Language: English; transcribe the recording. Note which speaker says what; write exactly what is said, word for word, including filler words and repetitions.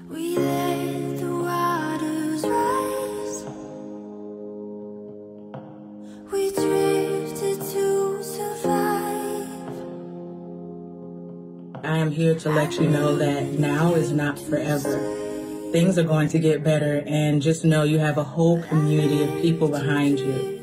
Speaker 1: We let the waters rise. We drifted to survive.
Speaker 2: I am here to let you know that now is not forever. Things are going to get better, and just know you have a whole community of people behind you.